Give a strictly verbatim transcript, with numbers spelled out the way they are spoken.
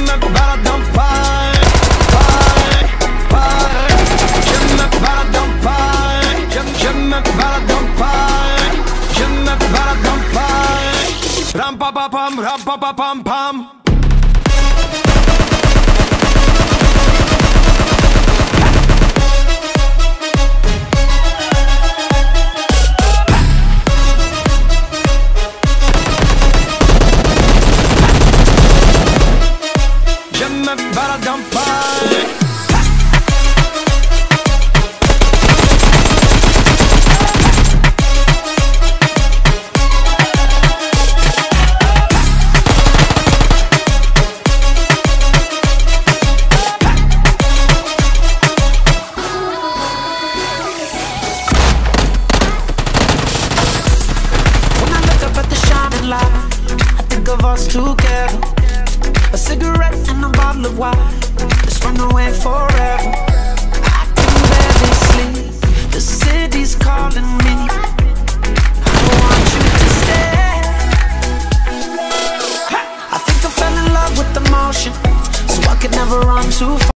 me para don't pie, pie, pie. Je me para don't pie, je, je me para don't pie, je me para don't pie. Ram pa pa pam, ram pa pa pam pam. But I don't buy. When I look up at the shining light, I think of us together. A cigarette and a bottle of wine, let's run away forever. I can barely sleep, the city's calling me. I want you to stay. I think I fell in love with the motion, so I could never run too far.